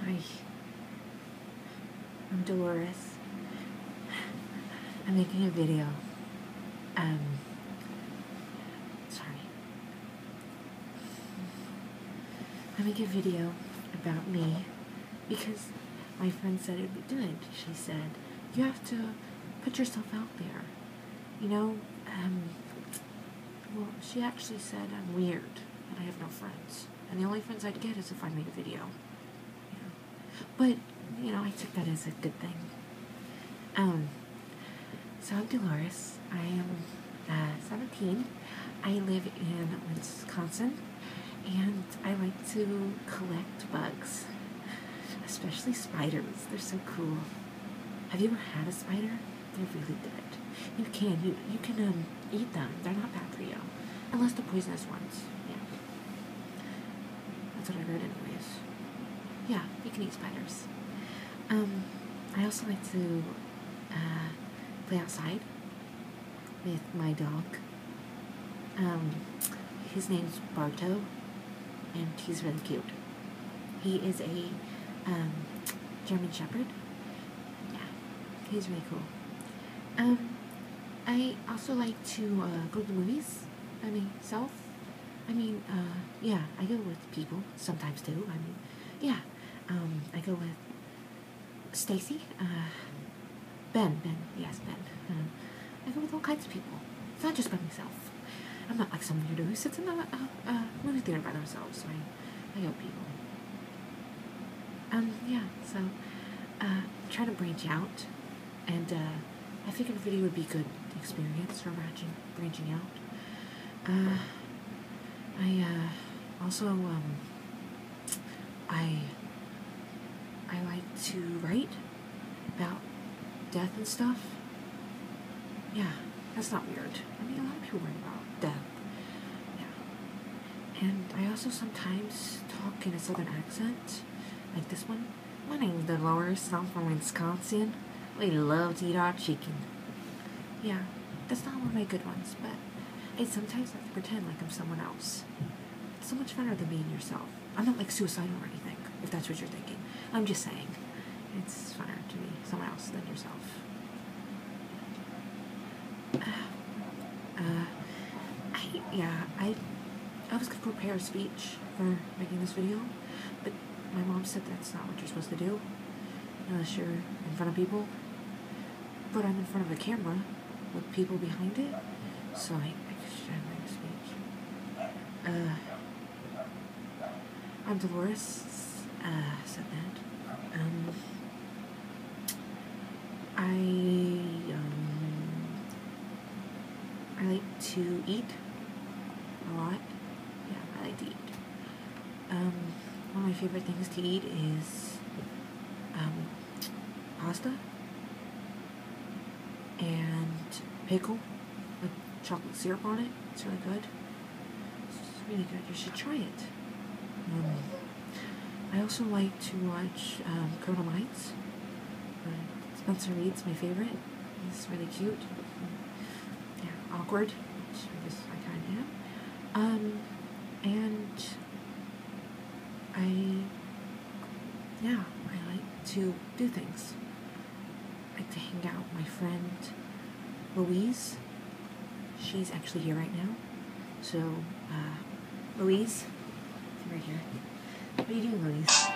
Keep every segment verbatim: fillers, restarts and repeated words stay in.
Hi, I'm Dolores. I'm making a video. Um, sorry. I'm making a video about me because my friend said it'd be good. She said, you have to put yourself out there. You know, um, well, she actually said I'm weird and I have no friends. And the only friends I'd get is if I made a video. You know? But, you know, I took that as a good thing. Um, so I'm Dolores. I am uh, seventeen. I live in Wisconsin. And I like to collect bugs. Especially spiders. They're so cool. Have you ever had a spider? They're really good. You can. You, you can um, eat them. They're not bad for you. Unless the poisonous ones. Yeah. That's what I read anyways. Yeah, you can eat spiders. Um, I also like to uh, play outside with my dog. Um, his name's Barto, and he's really cute. He is a um, German Shepherd. Yeah, he's really cool. Um, I also like to uh, go to the movies by myself. I mean, uh, yeah, I go with people sometimes too. I mean, yeah, um, I go with Stacy, uh, Ben, Ben, yes, Ben. Um, I go with all kinds of people. It's not just by myself. I'm not like some weirdo who sits in a, a, a movie theater by themselves. So I, I go with people. Um, yeah, so, uh, try to branch out, and, uh, I figured a video would be a good experience for branching, branching out. Uh, I, uh, also, um, I, I like to write about death and stuff. Yeah, that's not weird. I mean, a lot of people write about death. Yeah. And I also sometimes talk in a southern accent, like this one. My name's Dolores, I'm from Wisconsin. We love to eat our chicken. Yeah, that's not one of my good ones, but I sometimes like to pretend like I'm someone else. It's so much funner than being yourself. I'm not like suicidal or anything, if that's what you're thinking. I'm just saying, it's funner to be someone else than yourself. Uh, uh, I, yeah, I, I was going to prepare a speech for making this video, but my mom said that's not what you're supposed to do, unless you're in front of people. But I'm in front of a camera with people behind it, so I, I should make a speech. Uh, I'm Dolores, uh, said that. Um, I, um, I like to eat a lot. Yeah, I like to eat. Um, one of my favorite things to eat is, um, pasta and pickle with chocolate syrup on it. It's really good. It's really good. You should try it. Um, I also like to watch um, Criminal Minds. Uh, Spencer Reed's my favorite. He's really cute. Yeah, awkward, which I guess I kind of am. Um, and I, yeah, I like to do things. I like to hang out with my friend Louise. She's actually here right now. So, uh, Louise, right here. What are you doing, Louise?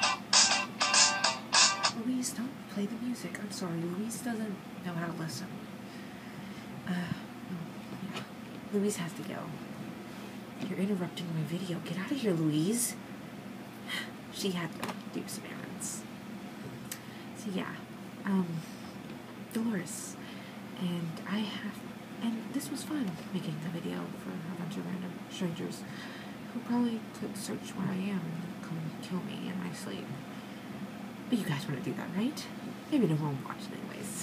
Louise, don't play the music. I'm sorry, Louise doesn't know how to listen. Uh, oh, yeah. Louise has to go. You're interrupting my video. Get out of here, Louise. She had to do some errands. So yeah, um, Dolores, and I have, and this was fun, making the video for a bunch of random strangers who probably could search where I am and come kill me in my sleep. But you guys want to do that, right? Maybe no one will watch it anyways.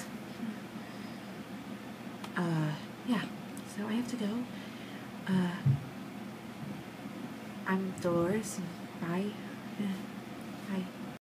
Uh, yeah, so I have to go. Uh, I'm Dolores, and bye. Bye.